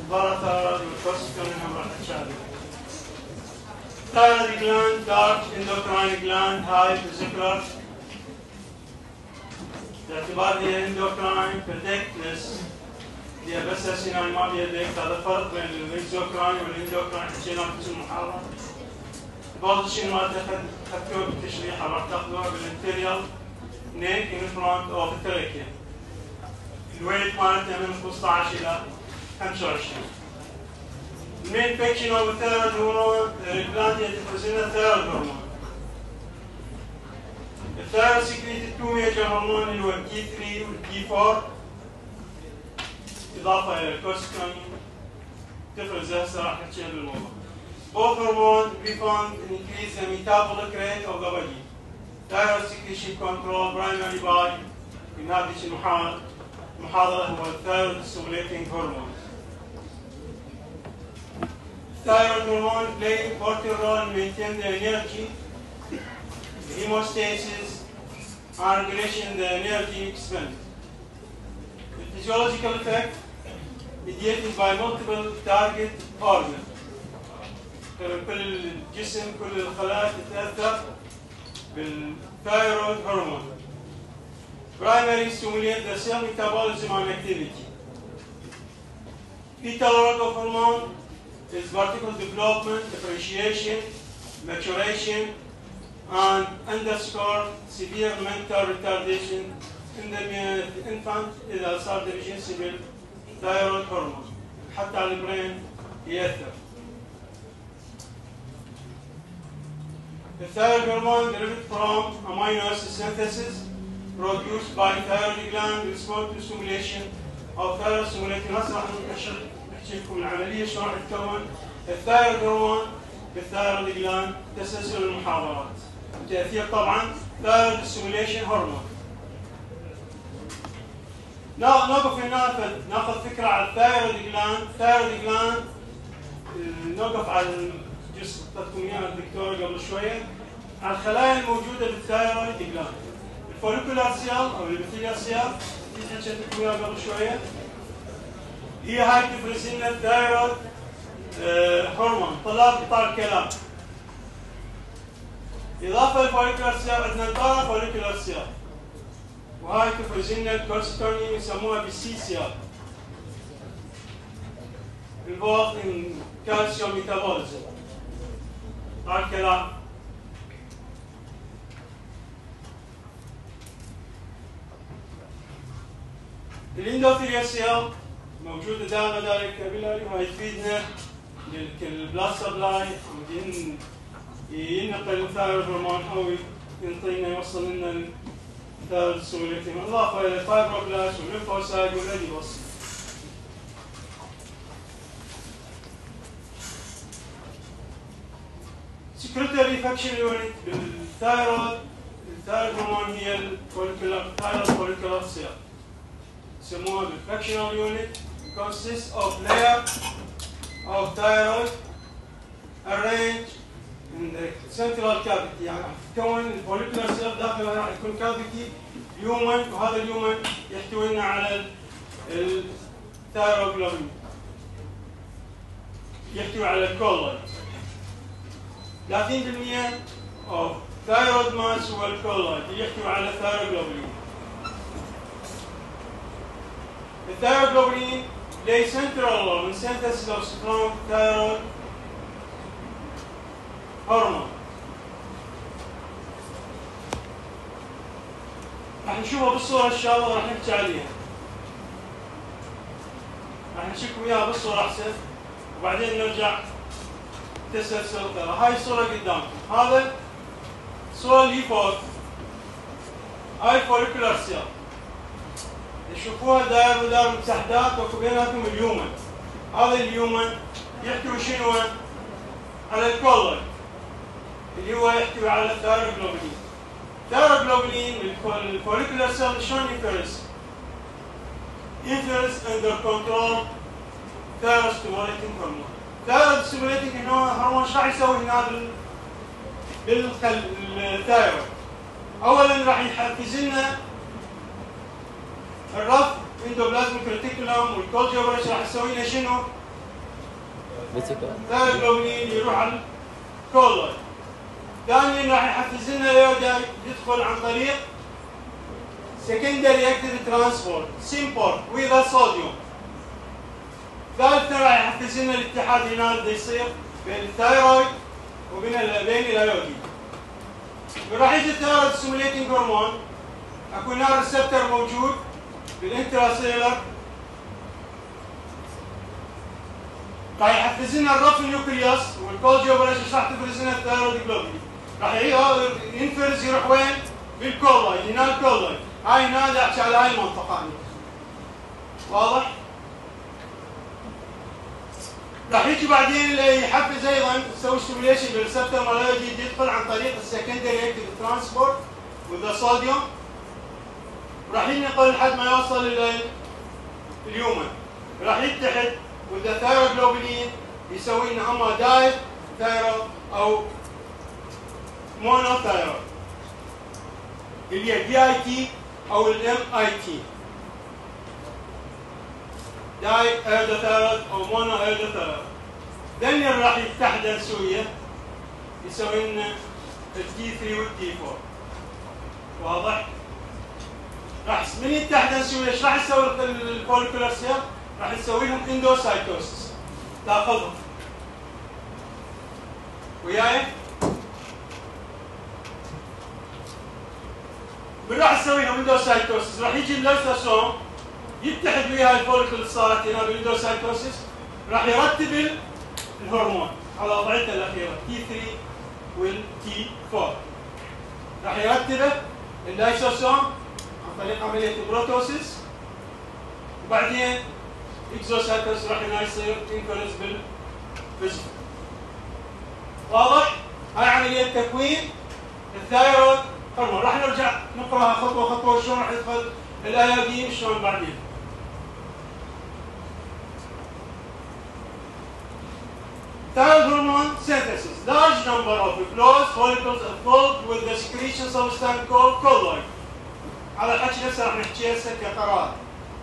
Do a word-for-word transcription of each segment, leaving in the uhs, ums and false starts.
الباراثايرويد والكورتيكوستيرويد هم راح تشابه. thyroid gland, dark endocrine gland, high vesicular. باعتبار هي endocrine predictless هي بس هسه ما بيدك. هذا الفرق بين الاكزوكراين والاندوكراين حكينا في المحاضرة. البوزيشن مالته خدتوه بالتشريح راح تاخذوها بالانتيريال نيك in front of the trachea. الويت مالته من خمسطعش إلى خمسة وعشرين. المين فيكشن اوف الثيرويد هرمون الجلاند تفرز لنا الثيرويد هرمون. الثيرويد سكريتد تو ميجر هرمون اللي هو التي ثري والتي فور إضافة إلى الكورتيكوستيرويد تفرز هسه راح نحكي بالموضوع. Both hormones we found increase the metabolic rate of the body. Thyroid secretion control primarily by in هذه المحاضرة هو الثايرويد stimulating hormones. Thyroid hormone play important role in maintaining the energy, the hemostasis, and regulation the energy expended. The physiological effect mediated by multiple target organs. كل الجسم كل الخلايا تتأثر بالثايرويد هرمون. Primary stimulate the cell metabolism and activity. Fetal growth hormone is vertical development, differentiation, maturation, and underscore severe mental retardation in the infant إذا صار deficiency بالثايرويد هرمون. حتى على البرين يأثر. The thyroid hormone derived from amino acid synthesis produced by thyroid gland respond to stimulation of thyroid stimulating. هسه راح نحكي لكم العمليه شلون راح تكون الثايرويد هرمون بالثايرويد جلاند تسلسل المحاضرات. تاثير طبعا thyroid stimulation هرمون. نوقف هنا ناخذ فكره على الثايرويد جلاند. الثايرويد جلاند نوقف على جزء اعطتكم اياه الدكتور قبل شويه على الخلايا الموجوده بالثايرويد جلاند. الفوليكولار سيل او الابيثيليال سيل اللي حكيت لكم اياها قبل شويه هي هاي تفرز لنا الثايرويد هرمون طلاب قطار الكلام. اضافه للفوليكولار سيل عندنا البارا فوليكولار سيل وهاي تفرز لنا الكورتيكوستيرويد يسموها بالسي سيل. involved in calcium metabolism. قال كلام. الاندوثيليال سيل موجوده داخل دايره الكابيلاري وهي تفيدنا بالبلاد سبلاي ينقل الثايرويد هرمون او ينطينا يوصل لنا الثايرويد سيموليتيم اضافه الى الفايبروبلاست والليمفوسايت والذي يوصل. secretory function unit بالثايرويد الثايرويد هرمون هي الفوليكولار ثايرويد فوليكولار سيل يسموها بالفاكشنال يونت consists of layer of thyroid arranged in the central cavity. يعني تكون الفوليكولار سيل داخلها راح يكون كافيتي هيومن وهذا الهيومن يحتوي لنا على الثايروجلوبين يحتوي على الكولايد. ثلاثين بالمئة of thyroid mass هو الكولايد يحتوي على الثايروجلوبين. الثايروجلوبين play central role in synthesis of strong thyroid hormone. راح نشوفها بالصورة إن شاء الله راح نحكي عليها. راح نشوفكم إياها بالصورة أحسن وبعدين نرجع تسلسل ترى. هاي الصورة قدامكم. هذا الصورة اللي فوق هاي الفوليكولار سيل. تشوفوها داير وداير مساحات وبيناتهم اليومن. هذا اليومن يحتوي شنو؟ على الكولايد اللي هو يحتوي على الثايروجلوبين. الثايروجلوبين الفوليكولار سيل شلون يفرز؟ يفرز under control thyroid stimulating hormone. thyroid stimulating هرمون ايش راح يسوي هنا بالثايرويد؟ اولا راح يحفز لنا الرف اندوبلازميك ريتيكولوم والكولجي اوبريشن راح يسوي لنا شنو؟ ثايروجلوبولين يروح على الكولويد. ثانيا راح يحفز لنا الايودايد يدخل عن طريق secondary active transport سيمبورت وذا صوديوم. ثالثا راح يحفز لنا الاتحاد هنا اللي يصير بين الثايرويد وبين بين الايودين. وراح يجي الثايرويد ستيموليتنج هرمون، اكو هنا ريسبتر موجود بالانتراسيلر راح يحفز لنا الرف النيوكليوس والكولجي اوبريشن راح تفرز لنا الثايرويد جلوبولين. راح ينفرز يروح وين؟ بالكولويد، هنا الكولويد، هاي هنا احكي على هاي المنطقه هنا. واضح؟ راح يجي بعدين يحفز ايضا يسوي ستيميوليشن بالريسبتور مالوجي يدخل عن طريق السكندري اكتيف ترانسبورت وذا صوديوم، راح ينقل لحد ما يوصل الى اليومن، راح يتحد وذا ثايروجلوبولين يسوي لنا اما دايت ثايرو او مونو ثايرو اللي هي دي اي تي او الام اي تي، داي ايودوثايرويد او مونو ايودوثايرويد. ثانيا راح يتحد سويه يسوي لنا التي ثلاثة والتي أربعة. واضح؟ راح من يتحد سويه ايش راح يسوي الفوليكولر سيل؟ راح يسوي لهم اندوسايتوسس، تاخذهم وياي؟ من راح يسوي لهم اندوسايتوسس؟ راح يجي الليسوسوم يتحد ويا الفوليكل اللي صارت هنا بالاندوسايتوسس، راح يرتب الهرمون على وضعيته الاخيره تي ثلاثة والتي أربعة، راح يرتبه اللايسوسوم عن طريق عمليه البروتوسيس، وبعدين اكزوسايتوس راح هنا يصير انفرز بالفيزيك. واضح؟ هاي عمليه تكوين الثايرويد هرمون. راح نرجع نقراها خطوه خطوه شلون راح يدخل الايودين شلون بعدين. Thyroid hormone synthesis. Large number of closed follicles are filled with the secretion substance called colloid. على الحكي نفسه راح نحكي هسه كقرار.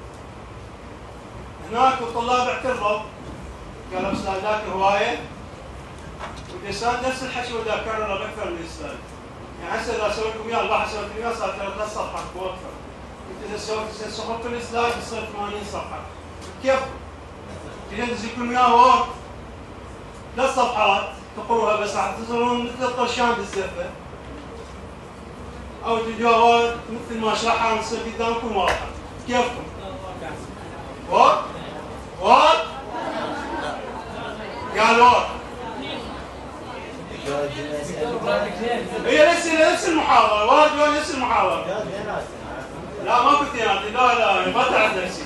هناك الطلاب اعترضوا قالوا استاذ ذاك هوايه والاستاذ نفس الحكي ودا كرره باكثر من استاذ. يعني هسه اذا سويت لكم اياه البارحه سويت لكم اياه صار ثلاث صفحات واكثر. انت اذا سويت صفحه كل سلايد يصير ثمانين صفحه. كيف؟ اذا نزل لكم اياه وورد ثلاث صفحات تقروها بس راح تصيرون مثل الطرشان بالزفه. او تجوها وورد مثل ما اشرحها تصير قدامكم واضحه. كيفكم؟ وورد؟ وورد؟ قال وورد. هي نفس نفس المحاضره، وورد نفس المحاضره. لا ما كنت ينادي، لا لا ما تعرف نفسي.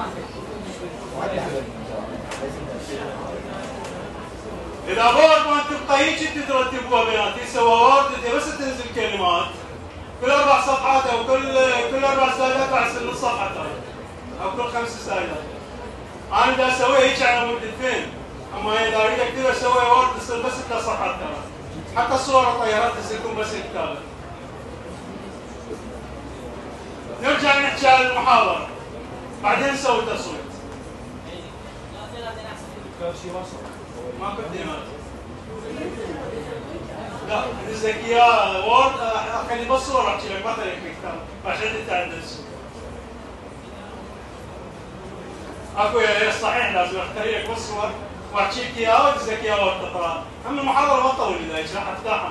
إذا وورد ما تبقى هيك انت ترتبوها بينات، يسوى وورد انت بس تنزل كلمات كل اربع صفحات او كل كل اربع سلايدات راح يصير نص صفحه او كل خمس سلايدات. انا بدي اسويها هيك على مود فين؟ اما اذا اريد اكتبها اسويها وورد تصير بس ثلاث صفحات ترى. حتى الصور الطيارات تصير بس الكتابه. نرجع نحكي على المحاضره بعدين نسوي تصويت. ما كنت ينادي. لا نزلك اياه وورد خلي بس صور احكي لك ما خليك بالكتاب عشان تتعدل. اكو صحيح لازم اختاري لك بس صور واحكي لك اياه وانزلك اياه وورد تقرا. اما المحاضره ما تطول اذا راح افتحها.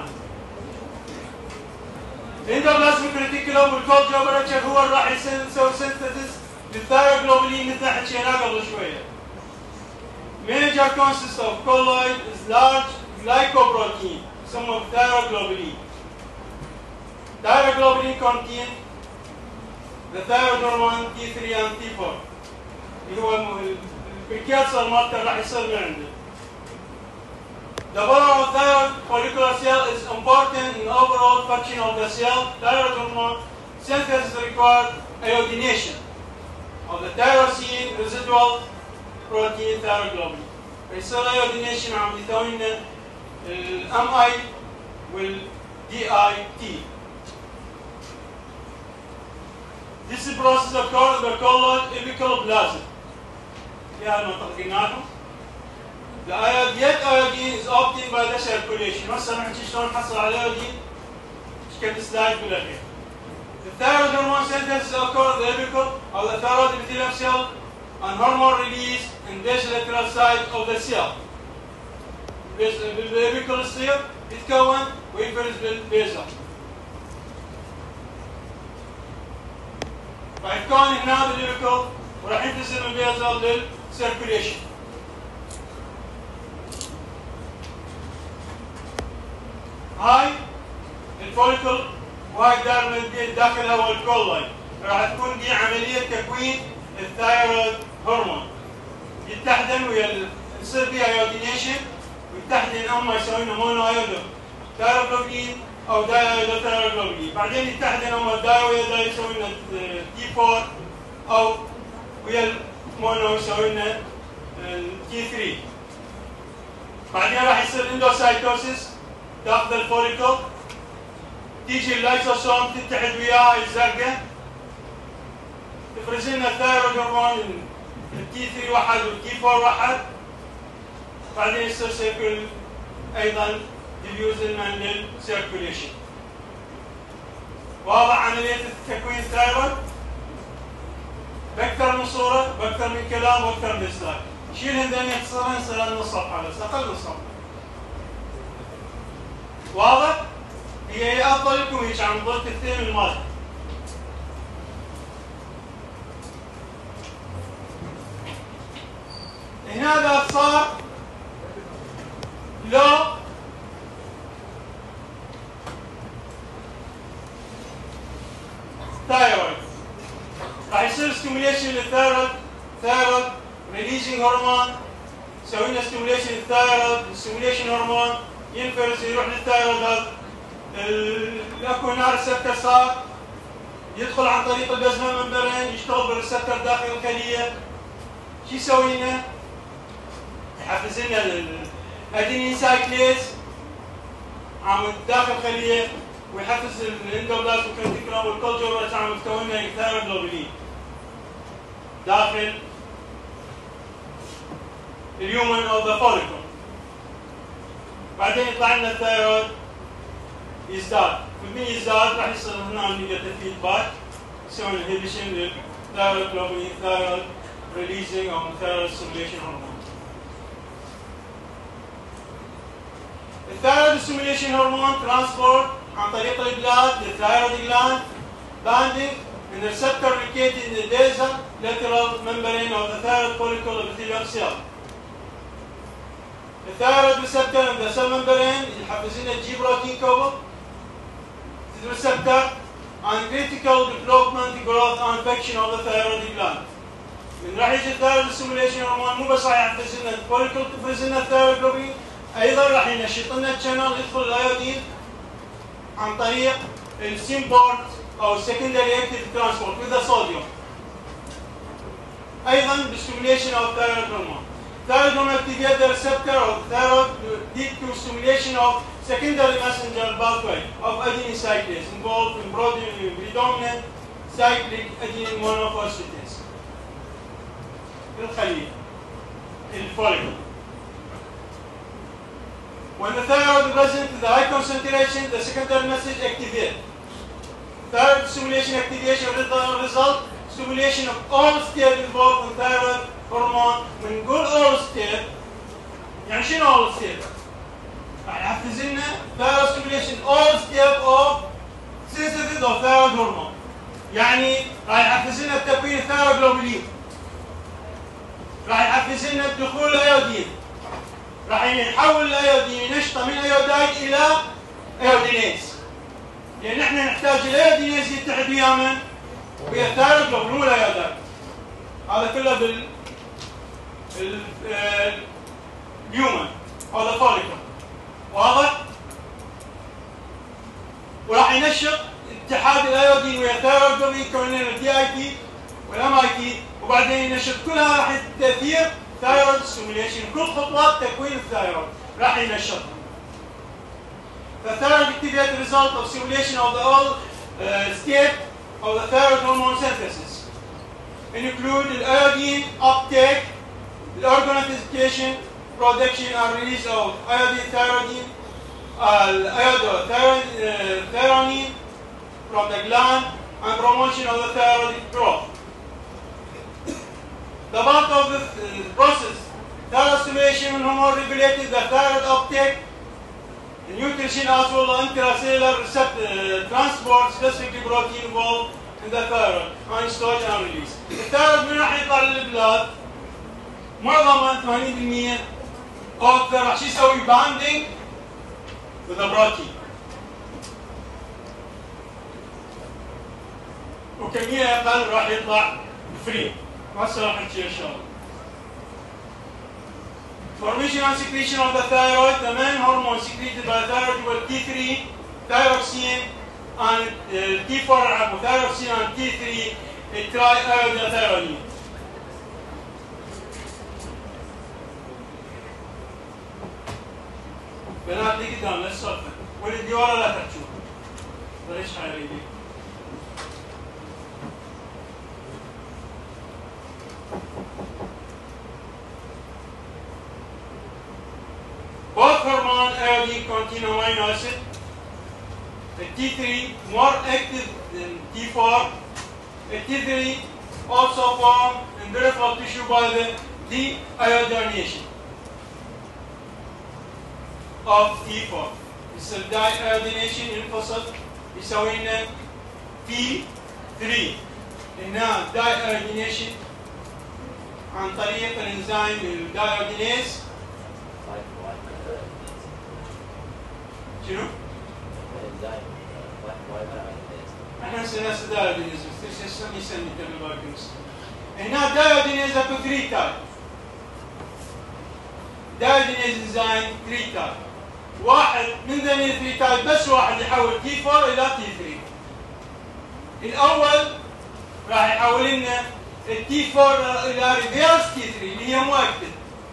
الاندوبلازميك ريتيكولوم والكولد جوبرتشر هو اللي راح يسوي سنتيسيس للثايروجلوبولين مثل حكينا قبل شويه. Major consists of colloid is large glycoprotein, some of thyroglobulin. Thyroglobulin contain the thyroid hormone تي ثلاثة and تي أربعة اللي هو البريكيرسر مالته راح يصير من عنده. The role of thyroid follicular cell is important in overall function of the cell. Thyroid hormone synthesis requires iodination of the tyrosine residual protein thyroglobulin. فيصير iodination عم يسوي لنا الام اي والدي اي تي. This process occurs in the colloid apical plasm. في هالمنطقة قلنا لكم. The iodine, yet iodine is obtained by the circulation. هسه نحكي شلون نحصل على iodine كم سلايد بالاخير. The thyroid hormone synthesis occurs in the apical of the thyroid epithelium cell and hormone release in the basolateral side of the cell. بالapical يصير يتكون وينفرز بالبيزل. راح يتكون هنا بالاpical وراح ينفصل من البيزل للcirculation. هاي الفوليكل وهاي دائما داخلها هو الكول لاين. راح تكون دي عمليه تكوين الثايرويد هرمون. يتحدن ويا يصير فيها ايودينيشن ويتحدن اما يسوي لنا مونو ايودو ثايروجلوبولين او دايودو ثايروجلوبولين، بعدين يتحدن اما الدايودو يسوي لنا تي أربعة او ويا المونو يسوي لنا تي ثلاثة. بعدين راح يصير اندوسايتوسيس داخل الفوليكل، تيجي اللايسوسوم تتحد وياها الزرقاء تفرز لنا الثايرويد هرمون التي ثلاثة واحد والتي أربعة واحد، بعدين يصير سيركل ايضا ديفيوز لنا للسيركوليشن. واضح عمليه تكوين الثايرويد باكثر من صوره باكثر من كلام واكثر من سلايد. شيلهم ذني يختصرن يصير نص صفحه بس اقل من صفحه. واضح؟ هي هي افضل لكم هيك عم ضل كثير من الماده. هنا اذا صار لو ثايرويد راح يصير ستيموليشن للثايرويد ثايرويد ريليزنج هرمون، يسوي لنا ستيموليشن للثايرويد ستيموليشن هرمون ينفرز يروح للثايرويد هذا الاكو هنا ريسبتر صار يدخل عن طريق البلازما ممبرين يشتغل بالريسبتر داخل الخليه. شو يسوي لنا؟ يحفز لنا الادينين سايكليز عم داخل الخليه ويحفز الاندوبلازم والكنتيكولوم والكولجوبرس عم تكون لنا ثايروجلوبولين داخل اليومن او ذا فوليكل. بعدين يطلع لنا الثايرويد يزداد، ومن يزداد راح يصير هنا نيجاتيف فيدباك يسوي انهبيشن للثايرويد جلوبولين ثايرويد ريليزنج او ثايرويد ستيموليشن هرمون. الثايرويد ستيموليشن هرمون ترانسبورت عن طريق البلاد للثايرويد جلاند باندنج in the receptor located in the basal lateral membrane of the thyroid follicle epithelial cell. The thyroid receptor in the cell membrane يحفز لنا G protein couple to the receptor and critical development, growth and function of the thyroid gland. من راح يجي الثايرويد ستيموليشن هرمون مو بس راح يحفز لنا الفوليكل تفرز لنا الثايرويد جلوبولين، ايضا راح ينشط لنا الشانل يدخل الايودين عن طريق السيمبورت او secondary active transport with the sodium. ايضا بالstimulation of thyroid hormone. Thyroid hormone activates the receptor of thyroid lead to stimulation of secondary messenger pathway of adenine cyclase involved in predominant cyclic adenine monophosphatase. الخلية الفوليكل. When the thyroid is present to the high concentration, the secondary message activates. Thyroid stimulation activation result stimulation of all states involved in thyroid hormone. من نقول all state يعني شنو all state؟ راح يحفز لنا thyroid stimulation all state of synthesis of thyroid hormone. يعني راح يحفز لنا تكوين الثايرويد جلوبولين. راح يحفز لنا دخول الايودين. راح يحول الايودين نشطه من ايودايد الى ايودينيز. لان احنا نحتاج الايودينيز يتحد ويا من؟ ويا الثايرويد جلوبولين مو الايودايد. هذا كله بال الهيومن او ذا فوليكل. واضح؟ وراح ينشط اتحاد الايودين ويا الثايرويد جلوبولين يكون لنا الدي اي تي والام اي تي، وبعدين ينشط كلها راح تاثير ثايرويد ستيموليشن. كل خطوات تكوين الثايرويد راح ينشطها. The thyroid activate the result of stimulation of the all uh, state of the thyroid hormone synthesis. Include the iodine uptake, the organoification production and release of iodine thyroidine, uh, iodothyronine from the gland, and promotion of the thyroid growth. The part of the uh, process, thyroid stimulation and hormone regulated the thyroid uptake, the nutrition as well as intracellular receptor uh, transport, specifically protein involved in the thyroid, and storage and release. التhyroid من راح يطلع للبلاد معظمها ثمانين بالمئة أو أكثر راح شو يسوي باندنج with the protein. وكمية أقل راح يطلع فري. هسه راح نحكي إن شاء الله. Formation and secretion of the thyroid, the main hormone secreted by the thyroid were T three, thyroxine, and uh, T four, thyroxine, and T three, triiodothyronine. بنات اللي قدام لا تسولفوا، واللي ورا لا تحكوا. بلاش حالي. Both hormone iodine contain amino acid. The T three more active than T four. The T three also formed in peripheral tissue by the deiodination of T four. It's a deiodination انفصل يسوي لنا T three. هنا deiodination عن طريق الانزيم الدايودينيز. شنو؟ احنا نسميها دايودينيز بس يسمي يسمي قبل باكنس. هنا دايودينيز اكو ثلاث تايب. دايودينيز انزيم ثلاث تايب. واحد من ذني الثلاث تايب بس واحد يحول تي فور الى تي ثري. الاول راح يحول لنا التي فور الى ريفيرس تي ثري اللي هي مؤكد.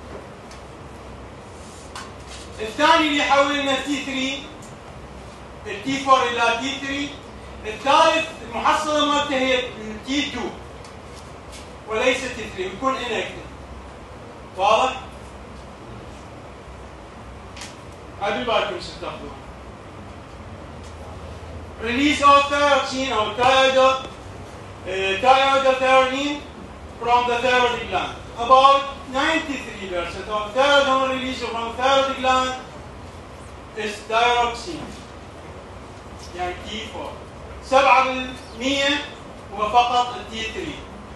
الثاني اللي يحول لنا تي ثري التي فور الى تي ثري. الثالث المحصله مالته هي تي تو وليس تي ثري ويكون انكتف. واضح؟ هذه بالكم تستخدمون. Release of thyroxine or thiodothyronine from the thyroid gland. About ninety-three percent of thyroid hormone release from the thyroid gland is thyroxine. يعني T four. سبعة بالمئة هو فقط T three.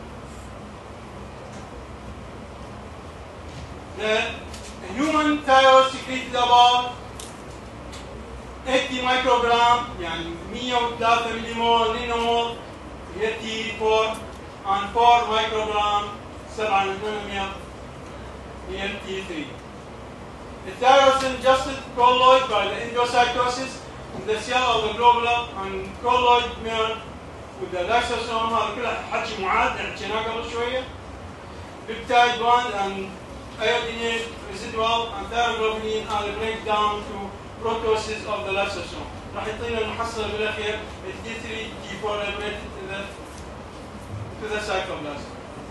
The human thyroid secreted about eighty microgram يعني مئة وثلاثة مليمول نانومول هي T four and four microgram سبعة نانومير هي T three. The thyroid is adjusted colloid by the endocytosis in the cell of the globular and colloid mirror with the lysosome. هذا كله حكي معاد حكيناه قبل شويه. Peptide bond and iodinate residual and thyroglobulin are breakdown to proteases of the lysosome. راح يعطينا المحصله بالاخير T three T four liberated to the to the cytoplasm.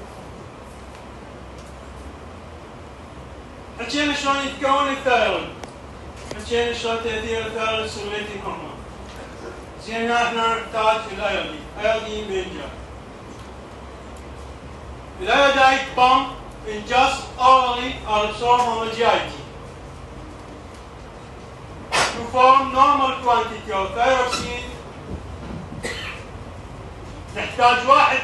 حكينا شلون يتكون الثايرويد. حكينا شلون تاثير الثايرويد سيروليتنج هرمون. زين احنا نحتاج الايودين، ايودين بينجا. الايودايد بامب ingest orally or absorbed from the G I T. To form normal quantity of thyroxine نحتاج واحد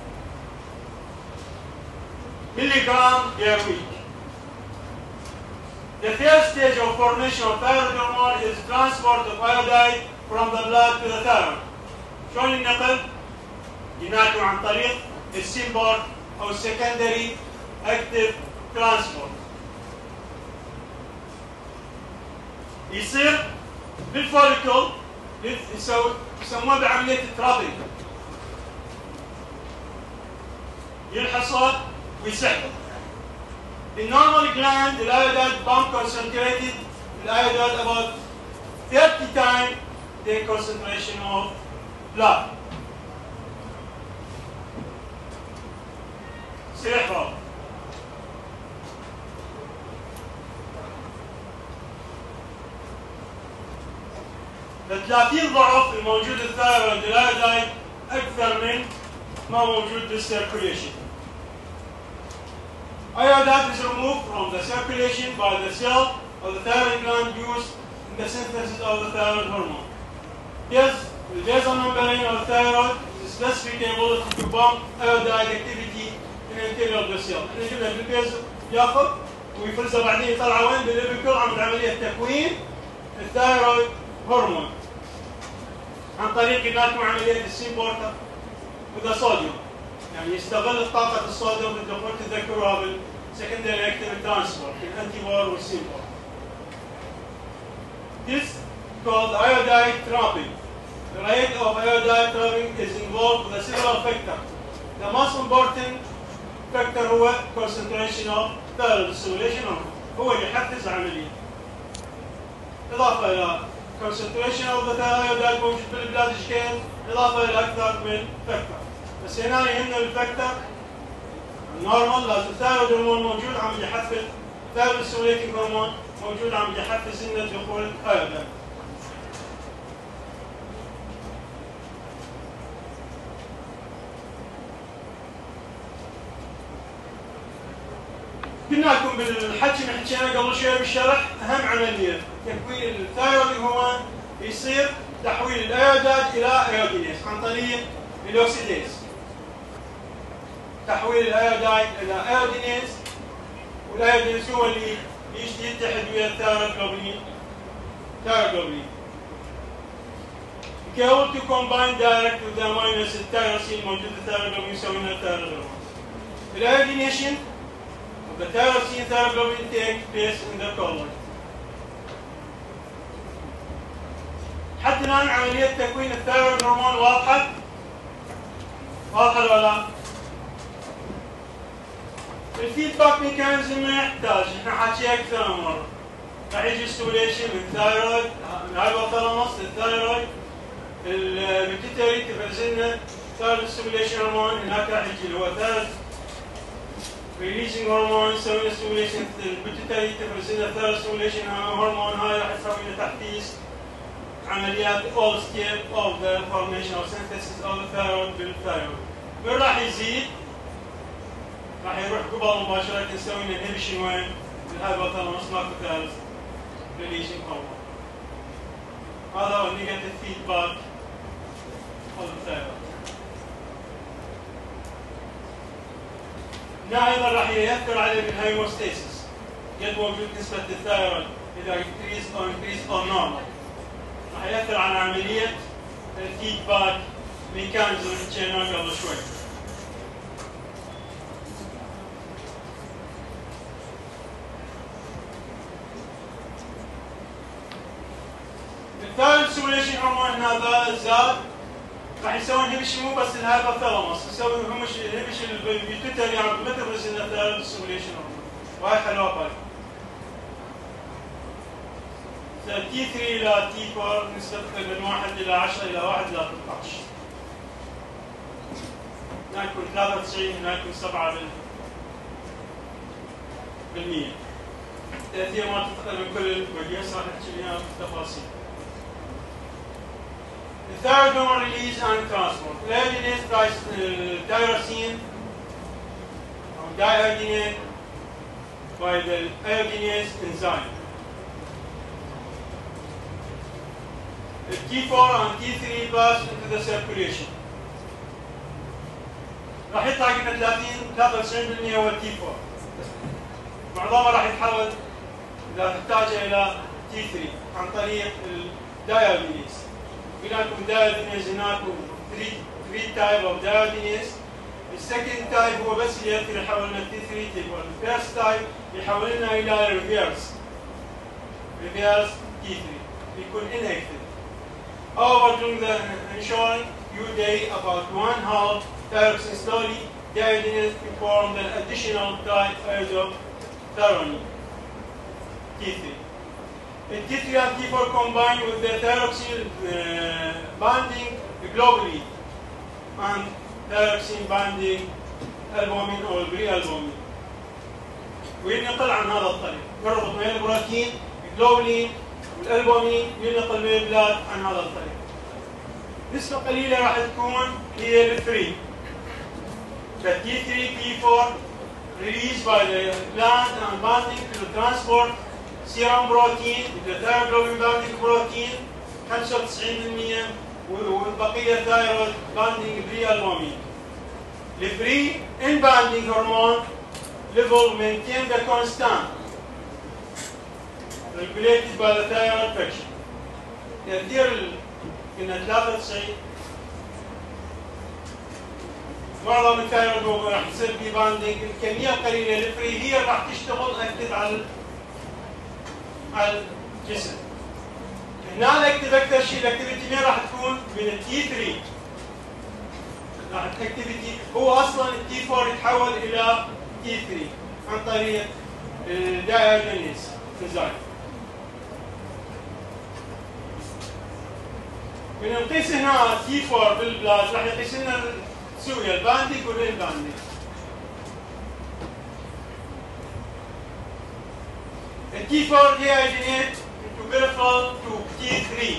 ملي جرام per week. The first stage of formation of thyroid hormone is transport of iodide from the blood to the thyroid. شلون النقل؟ ينقل عن طريق السيمبور أو secondary active transport. يصير بالفوليكل يسوي يسموها بعملية ترابينج. ينحصر ويسحب. In normal gland, the iodide pump concentrated the iodide about thirty times the concentration of blood. سيحفظ. ثلاثين ضعف الموجود الثايرويد الايودايد اكثر من ما موجود بالسيركوليشن. Iodide is removed from the circulation by the cell of the thyroid gland used in the synthesis of the thyroid hormone. Yes, the basal membrane of the thyroid is specific ability to pump iodide activity in the interior of the cell. احنا جبنا الجلوكوز ياخذ ويفرزها بعدين يطلع وين؟ بالليبيكول عن عمليه تكوين الثايرويد هرمون عن طريق قلنا لكم عمليه السيمبورتر وذا صوديوم. يعني يستغل طاقة الصوديوم بالدخول تذكروها بالسكندري اكتيف ترانسبورت الانتي بار والسيمبور. This called iodide trapping. The rate of iodide trapping is involved with several factors. The most important factor هو concentration of thyroid stimulation hormone. هو اللي يحفز العملية. إضافة إلى concentration of the iodide موجود بالبلاد شكل، إضافة إلى أكثر من factor. بس هنا يهمنا الفاكتور النورمال لازم الثايرويد هرمون موجود عم يحفز الثايرويد ستيموليتنج هرمون موجود عم يحفز لنا دخول الايودايد. قلنا لكم بالحكي اللي حكينا قبل شوي بالشرح اهم عمليه تكوين الثايرويد هرمون يصير تحويل الايودايد الى ايودينيز عن طريق الاوكسيديز. تحويل الايودايد الى ايودينيز والايودينيز هو اللي يتحد ويا الثايروجلوبولين ثايروجلوبولين. Able to combine direct with the amino acid tyrosine موجود الثايروجلوبولين يسوي لنا الثايروجلوبولين. الايودينيشن of the tyrosine thyroglobulin takes place in the colon. حتى الان عمليه تكوين الثايرويد هرمون واضحه؟ واضحه ولا لا؟ الفيدباك ميكانيزم ما يحتاج، احنا حكي اكثر من مره. راح يجي ستيموليشن من الثايرويد من الهايبوثالاموس للثايرويد، البيتيوتري تفرز لنا ثايرويد ستيموليشن هرمون، هناك راح يجي اللي هو ثايرويد ريليزنج هرمون يسوي لنا ستيموليشن، البيتيوتري تفرز لنا ثايرويد ستيموليشن هرمون، هاي راح تسوي لنا تحفيز عمليات all step of the formation or synthesis of the thyroid بالثايرويد. وين راح يزيد؟ راح يروح قبل مباشرة نسوي لنا انهبيشن وين؟ بالهايبوثالاموس ماكو ثايرويد ريليزنج هرمون. هذا هو النيجاتيف فيدباك of the thyroid. هنا ايضا راح يأثر عليه بالهايموستاسيس. قد موجود نسبة الثايرويد إذا increase or increase or normal. راح يأثر على عملية الفيدباك ميكانيزم اللي حكيناه قبل شوي. الثايرويد ستيموليشن هرمون هذا زاد راح يسوي انهبيشن مو بس الهايبوثالاموس، يسوي انهبيشن البيتيوتري يعني مثل بس الثايرويد ستيموليشن هرمون، وهي حلوه بالك. تي ثلاثة إلى تي أربعة نسبة من واحد إلى عشرة إلى واحد إلى ثلاثة عشر. هنا يكون ثلاثة وتسعين، هنا يكون سبعة بالمية. تأثير ما تنتقل من كل المجلس راح نحكي فيها بالتفاصيل. The third hormone release and transport. Iodinase tyrosine or diiodinate by the iodinase enzyme. The T four and T three pass into the circulation. راح يطلع قلنا ثلاثين ثلاثة وتسعين بالمية هو تي أربعة. معظمها راح يتحول إذا تحتاج إلى تي ثلاثة عن طريق الدايودينيز. قلنا لكم دايودينيز هناك ثلاثة تايب اوف دايودينيز. السكند تايب هو بس اللي يقدر يحول لنا تي ثلاثة تي أربعة. الفيرست تايب يحول لنا إلى ريفيرس. ريفيرس تي ثلاثة يكون inactive. However, during the ensuing few days, about one half thyroxine slowly diodinase to form the additional diiodothyronine T three. The T three and T four combine with the thyroxine uh, binding globally and thyroxine binding albumin or pre-albumin. وينقل عن هذا الطريق، نربط بين البروتين globally والالبومين ينقل من البلاد عن هذا الطريق. نسبة قليلة راح تكون هي الفري. فالتي ثري تي فور released by the gland and binding to the transport serum protein, the thyroglobulin binding protein خمسة وتسعين بالمئة والبقية thyroid binding pre-albumin. The free in binding hormone level maintain the constant regulated by the thyroid function. تأثير كنا ثلاثة وتسعين معظم الثايرويد راح يصير في باندنج، الكميه القليله الفري هي راح تشتغل اكتف على على الجسم. هنا الاكتف اكثر شيء الاكتيفيتي وين راح تكون؟ من التي ثري. راح الاكتيفيتي هو اصلا التي فور يتحول الى تي ثري عن طريق الدايجينيز انزايم. من نقيس هنا تي فور بالبلاد راح يقيس لنا سوريا البانديك والين بانديك. التي فور dehydrogenate into peripheral to T three.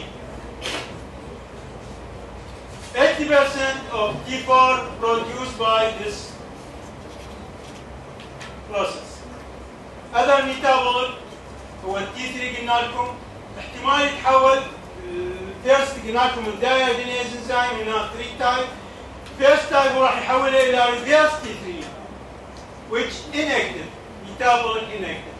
eighty percent of T four produced by this process. other metabolic هو ال تي ثري قلنا لكم احتمال يتحول first قلنا لكم الدايجينيز انزيم هنا three type. First type راح يحولها إلى reverse تي ثري which inactive metabolic inactive.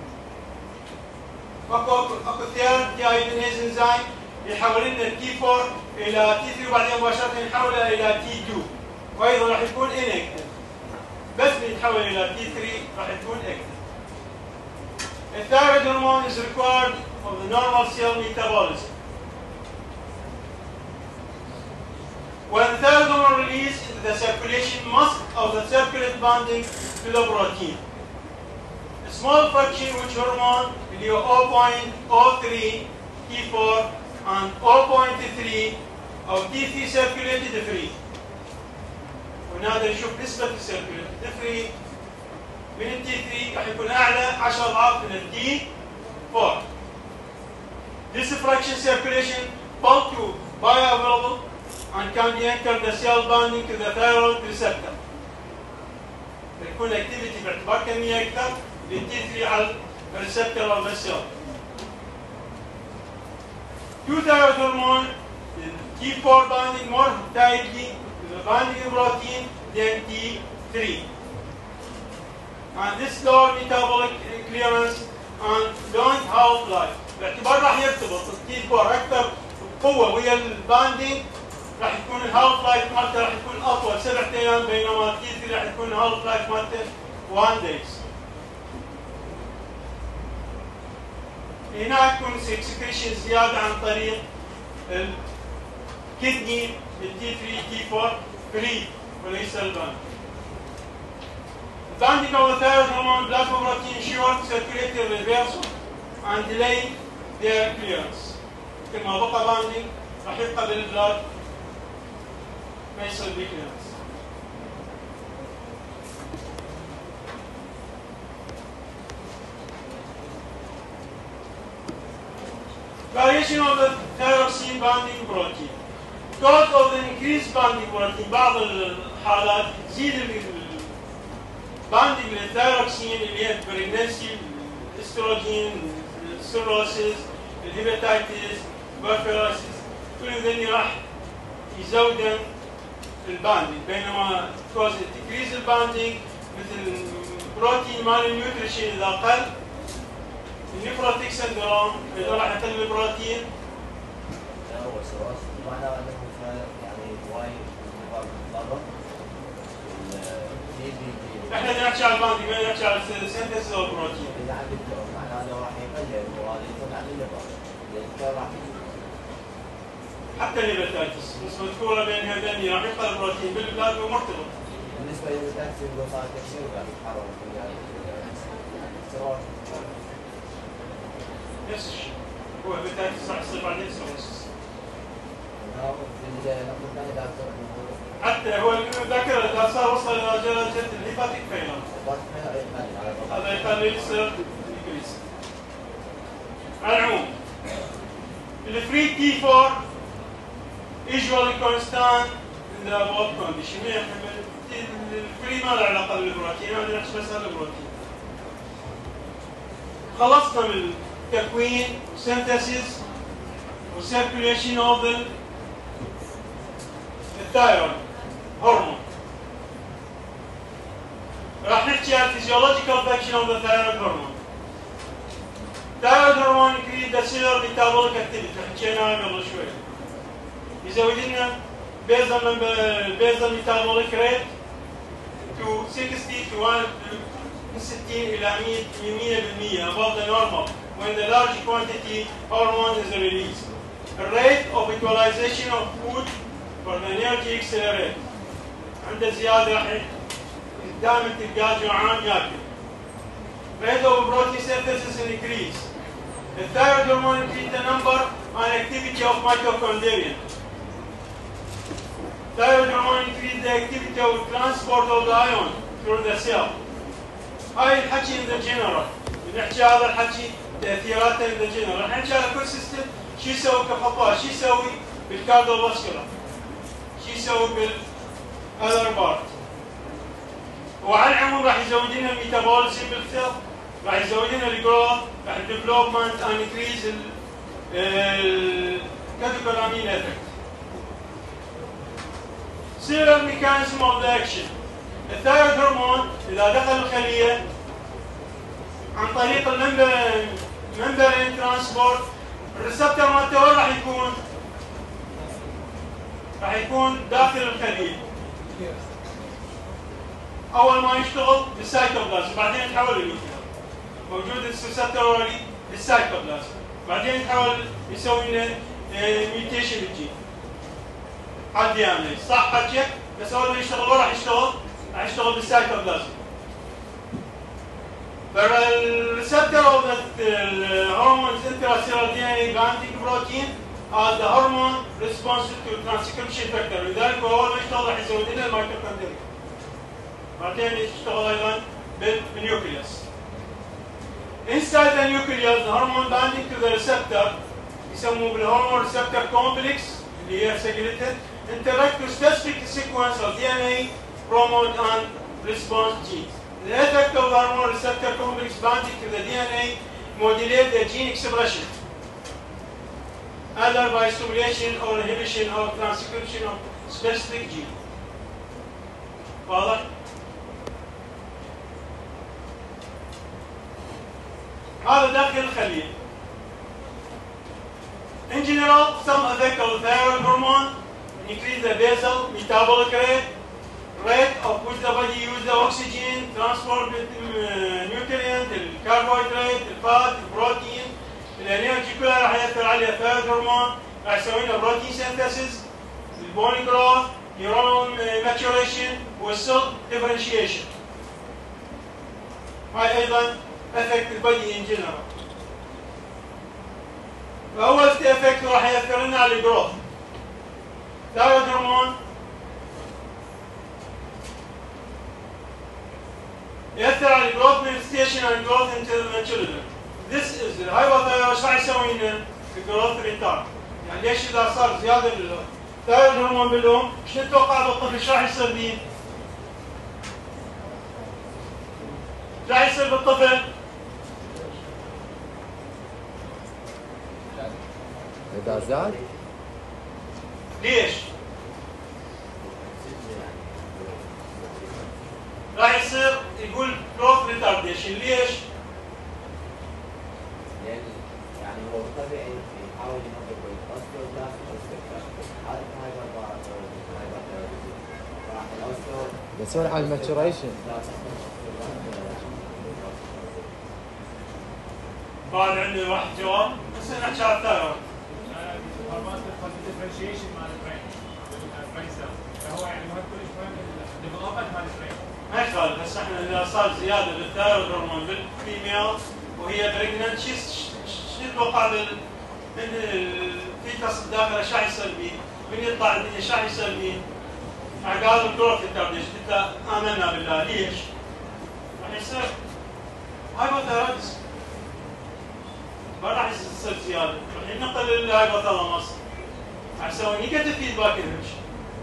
اكو اكو third dehydrogenase enzyme يحول لنا تي فور إلى تي ثري وبعدين مباشرة يحولها إلى تي تو وأيضا راح يكون inactive. بس يتحول إلى تي ثري راح يكون active. The thyroid hormone is required of the normal cell metabolism. When thyroid hormone released into the circulation, most of the circulate binding to the protein. A small fraction which hormone will be zero point zero three T four and zero point three of T three circulated free. ونقدر نشوف نسبة circulated free من ال تي ثري راح يكون أعلى عشرة أضعاف من ال تي فور. This fraction circulation bound to bioavailable and can be anchored the cell binding to the thyroid receptor. يكون activity باعتبار كمية أكثر لل تي ثري على الريسبتور of the cell. Two thyroid hormone, the T four binding more tightly to the binding protein than T three. And this lower metabolic clearance and long half-life. باعتبار راح يرتبط ال تي فور أكثر قوة ويا الباندنج راح يكون الهالف لايف مالته راح يكون اطول سبعة ايام بينما التي ثري راح يكون الهالف لايف مالته واحد دايز. هنا يكون سكريشن زياده عن طريق الكدني التي ثري تي فور فري وليس الباند. Binding of the thyroid hormone plasma protein short circulatory reversal and delay their clearance. كل ما بقى باندنج راح يبقى بالبلاد ما يصير به clearance. Variation of the thyroxine binding protein. Because of the increased binding protein بعض الحالات تزيد الباندنج للثايروكسين اللي هي البريجنسي، الاستروجين، السيروسيس، الهيباتيتس، البرفيروسيس، كل ذني راح يزودن الباندنج. بينما because decrease الباندنج مثل البروتين مال النيوتريشن اذا قل النيفروتيك سندروم اذا راح يقل البروتين. لا هو سؤال معناه انه يعني وايد ضرر. احنا نحكي على الباندنج ما نحكي على السنتس او البروتين. اذا عم يدور معناه انه راح يقلل المواد يكون عن الليفر لان راح حتى الهيباتيتس بس مذكوره بين هذين راح يقل البروتين بالبلاد ومرتبط. بالنسبه للهيباتيتس يقول صار تكسير وقاعد يتحرر نفس الشيء هو هيباتيتس راح يصير بعدين سيروسيس. حتى هو الذاكره اذا صار وصل الى درجه الهيباتيك فيلر هذا يخلي يصير انكريس. على العموم الفري تي فور usually constant in the above condition. الفري ما له علاقه بالبروتين، هذا نحكي بس عن البروتين. خلصنا من التكوين synthesis وcirculation of the الثايرويد هرمون. راح نحكي عن physiological function of the thyroid hormone. Thyroid hormone increase the cellular metabolic activity، حكينا قبل شوي. يزود لنا basal basal metabolic rate to sixty to one sixty إلى مية بالمية above the normal when the large quantity hormone is released. The rate of utilization of food for the energy accelerate. عند زيادة راح دائما تلقاه جوعان ياكل. Rate of protein synthesis increase. The thyroid hormone increase the number and activity of mitochondria. Thyroid hormone increase the activity of transport of the ion through the cell. هاي الحكي in the general. بنحكي هذا الحكي تأثيراته in the general. راح نحكي على كل سيستم شو يسوي كخطوات، شو يسوي بالكارديوفاسكولار، شو يسوي بالأذر بارت. وعلى العموم راح يزود لنا الميتابوليزم بالسيل، راح يزود لنا الجروث، راح الديفلوبمنت اند انكريز الكاتيكولامين افكت. سيلر ميكانيزم اوف ذا اكشن. الثايرويد هرمون اذا دخل الخليه عن طريق الممبرين ممبرين ترانسبورت، الريسبتور مالته وين راح يكون؟ راح يكون داخل الخليه. اول ما يشتغل بالسايتوبلازم، بعدين يتحول للنيوكلير. موجود الريسبتور اوريدي بالسايتوبلازم، بعدين يتحول يسوي لنا ميوتيشن بالجين. على الدي ان اي، صح حكيك؟ بس اول ما يشتغل وين راح يشتغل؟ راح يشتغل بالسايتوبلازم. فالريسبتور اوف الهرمونز intracellular دي ان اي binding protein are the hormone responsive to transcription factor، لذلك اول ما يشتغل راح يزود لنا الميتوكوندريا. بعدين يشتغل ايضا بالنيوكليوس. Inside the nucleus the hormone binding to the receptor يسموه بالهرمون receptor complex اللي هي segregated interact with specific sequence of دي ان اي promote and response genes. The effect of the hormone receptor complex binding to the دي ان اي modulate the gene expression either by stimulation or inhibition or transcription of specific gene. واضح؟ هذا داخل الخلية. In general, some effect of the thyroid hormone increase the basal metabolic rate, rate of which the body use the oxygen, transport nutrient, الكربوهيدرات، الفات، البروتين، الانرجي كلها راح يأثر عليها الثايرويد هرمون، راح يسوي لنا بروتين سينثيسيس، البون جروث، نيورون ماتوريشن، والسيل ديفرنشيشن. هاي ايضا افكت البدي ان جنرال. فاول افكت راح ياثر لنا على الجروث. ثايرويد هرمون ياثر على الجروث manifestation and growth into the children. This is the hypothyroid. ايش راح يسوي لنا؟ الجروث ريتارد. يعني ليش اذا صار زياده بالثايرويد هرمون بالام، شو تتوقع بالطفل ايش راح يصير به؟ ايش راح يصير بالطفل؟ إذا زاد؟ ليش؟ راح يصير يقول growth retardation، ليش؟ لأن يعني هو طبيعي يحاول ينظف الأوستيوبلاست والأوستيوبلاست، هذا الهايبرثايرويدزم، راح الأوستيو بس على الماتوريشن. بعد عندي واحد جواب، بس نحكي على الثايرويد. هرمونات الديفرنشيشن مال البرين البرين سيل، فهو يعني مهم كل شوي الديفلوبمنت مال البرين. ما يخالف، بس احنا اذا صار زياده بالثايرويد هرمون بالفيميل وهي بريجننت، شو شو تتوقع بال من الفيتس الداخل ايش راح يصير به؟ من يطلع الدنيا ايش راح يصير به؟ قالوا الجروث ريتارديشن، قلت امنا بالله، ليش؟ راح يصير هايبوثايرويدزم، ما راح يصير تصير زياده، راح ينقل للهايبوثالاموس راح يسوي نيجاتيف فيدباك انهبيشن،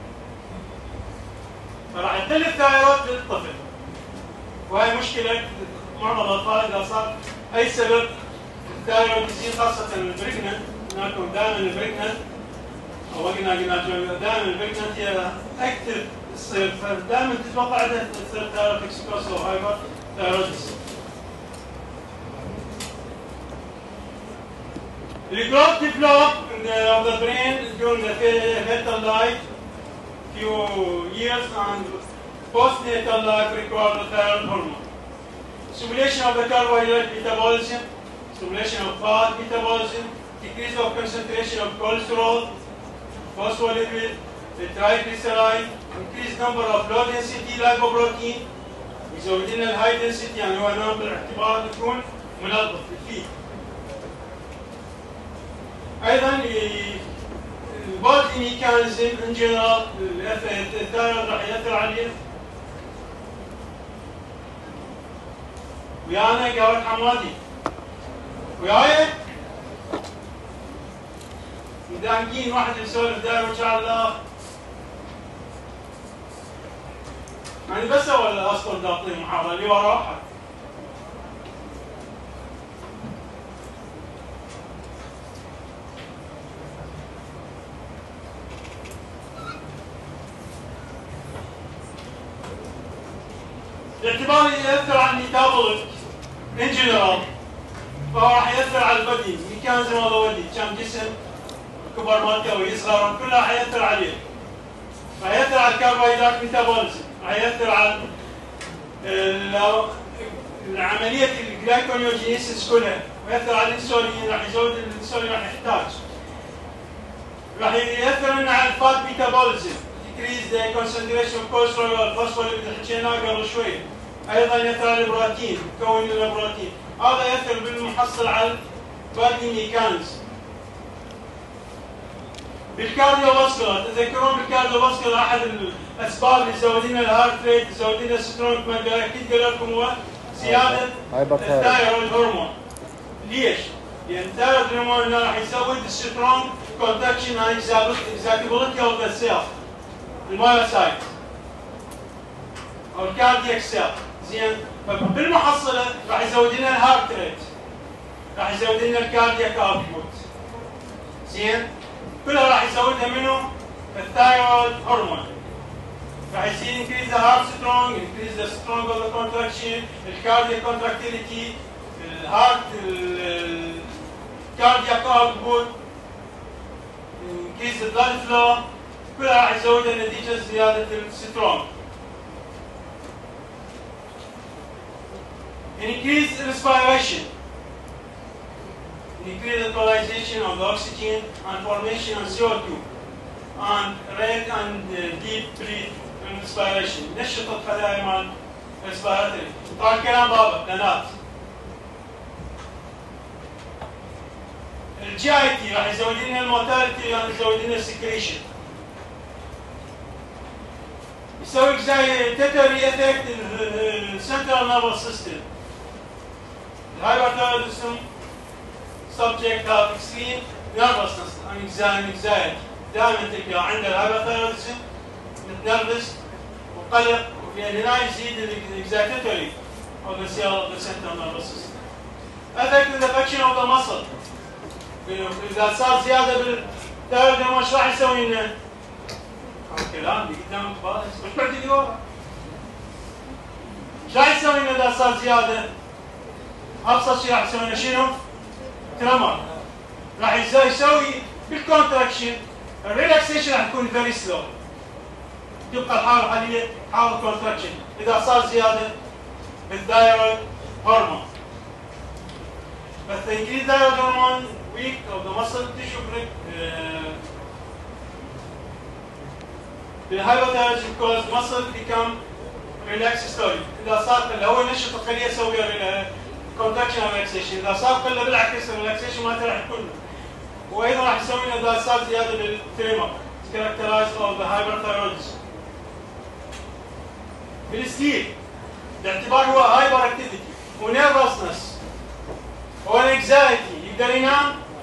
فراح يقل الثايرويد للطفل. وهي مشكله معظم الاطفال اذا صار اي سبب الثايرويد يزيد خاصه البريجننت، هناكم دائما البريجننت او قلنا قلنا دائما البريجننت هي اكثر تصير، فدائما تتوقع عندها تصير ثايرويد اكسبوس او هايبر ثايرويدز. The growth develop in the, of the brain during the fetal life, few years, and postnatal life require the thyroid hormone. Stimulation of the carbohydrate metabolism, stimulation of fat metabolism, decrease of concentration of cholesterol, phospholipid, the triglyceride, increased number of low density lipoprotein. يزود لنا الهاي density يعني هو نوع بالاعتبار يكون منظف فيه. ايضا البودي ميكانيزم ان جنرال الثايرويد راح ياثر عليه. ويانا قهوة حمادي وياي مدانقين واحد يسولف داير وجه الله. يعني بس اول اصلا تعطيه محاضره اللي وراها باعتبار يأثر على الميتابوليك ان جنرال، فهو راح يأثر على البدي، ميكانيزم هذا البدي، كم جسم كبر مالته ويصغر كلها راح يأثر عليه. راح يأثر على الكربوهيدرات ميتابوليزم، راح يأثر على عملية الجلايكونيوجينيسيس كلها، ويأثر على الانسولين، راح يزود الانسولين راح يحتاج. راح يأثر على الفات ميتابوليزم، decrease the concentration of cholesterol والفوسفوليبيد اللي حكيناه قبل شوي. ايضا ياثر على البروتين، يكون البروتين، هذا ياثر بالمحصل على البادي ميكانيزم. بالكارديوفاسكولار، تذكرون بالكارديوفاسكولار احد الاسباب اللي يزود لنا الهارت ريت، يزود لنا سترونج، ما اكيد قال لكم هو زياده الثايرويد هرمون. ليش؟ لان الثايرويد هرمون راح يزود السترونج كونتاكشن هاي اكزاكتابيلتي اوف ذا سيل، المايوسايت او الكاردياك سيل. زين، فبالمحصله راح يزود لنا الهارت ريت، راح يزود لنا الكاردياك اوتبوت. زين، كلها راح يزودها منه الثايرويد هرمون. راح يصير increase the heart strong, increase the strong of the contraction, الكاردياك contractility, الهارت الكاردياك output, increase the blood flow. كلها راح يزودها نتيجة زيادة السترونج. Increase respiration, increase the polarization of the oxygen and formation of C O two, and rate and uh, deep breath and respiration. نشط الخلايا مال respiratory. طبعا كلام بابا بنات. الجي اي تي راح يزود لنا الموتاليتي، راح يزود لنا السكريشن. يسوي زي تتري افكت السنترال نيرفس سيستم. الهايبرثايرويدزم subject have extreme nervousness and anxiety. دائما تلقى عند الهايبرثايرويدزم متنرفز وقلق، وفي هنا يزيد الاكزاكتوري of the cell of the central nervous system. Affect the function of the muscle. إذا صار زيادة بالثايرويد هرمون ايش راح يسوي لنا؟ الكلام اللي قدامك خلاص مش بعد اللي ورا. ايش راح يسوي لنا اذا صار زياده؟ ابسط شيء راح يسوي لنا شنو؟ ترمر. راح يسوي بالكونتراكشن الريلاكسيشن راح يكون فيري سلو. تبقى الحاله الحاليه حاله كونتراكشن اذا صار زياده بالثايرويد هرمون. But the increased thyroid hormone weak of the muscle tissue the hypothyroidism cause muscle become relaxed slowly. إذا صار قلة هو ينشط الخلية يسوي contraction and relaxation. إذا صار قلة بالعكس relaxation ما راح يكون. وأيضا راح يسوي إذا صار زيادة بالتريمر characterized of the hyperthyroidism. بالسليب باعتبار هو hyperactivity و nervousness و anxiety يقدر ينام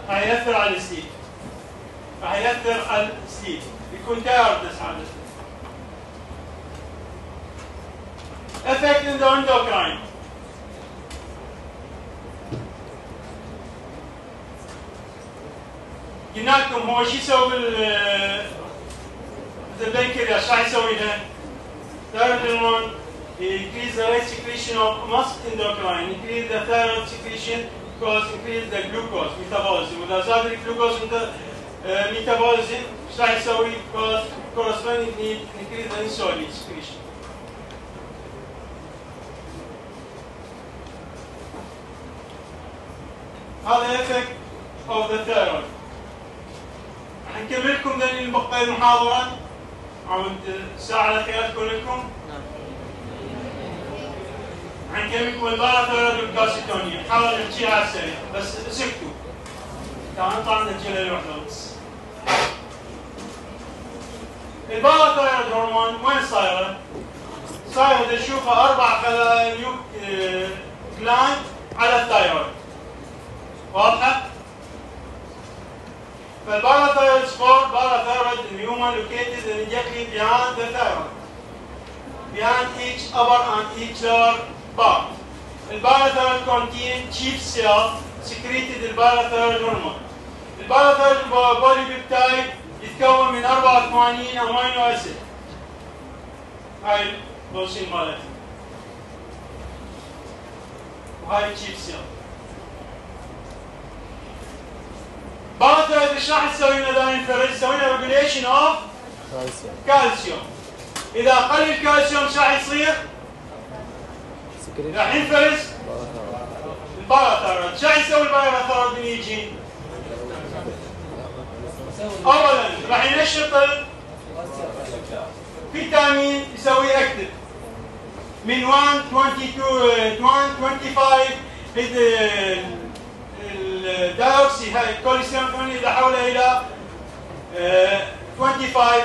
راح ياثر على السليب، راح ياثر على السليب، يكون tiredness على السليب. effect in the endocrine. قلنا لكم هو شو يسوي بالبنكرياس؟ راح يسوي لها thyroid hormone increase the rate secretion of must endocrine, increase the thyroid secretion because increase the glucose metabolism. وإذا زاد الجلوكوز metabolism ايش راح يسوي؟ because corresponding need increase the insulin secretion. هذا effect of the thyroid. راح نكمل لكم ذني المقطع المحاضرة عود الساعة الأخيرة تكون لكم. راح نكمل لكم الباراثايرويد والكالسيتونيا، نحاول نحكيها على السريع بس سكتوا. تعالوا نطلع نحكيها لوحده بس. الباراثايرويد هرمون وين صايرة؟ صايرة نشوفها أربع خلايا نيوك جلاند على الثايرويد. واضحة؟ فالباراثايرويد spore, parathyroid in human located immediately behind the thyroid, behind each upper and each lower part. The parathyroid contains chief cell secreted the parathyroid hormone. The parathyroid polypeptide يتكون من أربعة وثمانين أمينو أسيد. هاي البوشين مالتها. وهاي chief cell. باراثايرويد ايش راح تسوي لنا دائما ينفرز؟ يسوي لنا ريجوليشن اوف كالسيوم. اذا قل الكالسيوم ايش راح يصير؟ راح ينفرز الباراثايرويد. ايش راح يسوي الباراثايرويد من يجي؟ اولا راح ينشط الفيتامين يسوي اكتف من واحد اثنين واحد خمسة الدايوكسي هاي الكوليسترول ثمانية اذا حوله الى خمسة وعشرين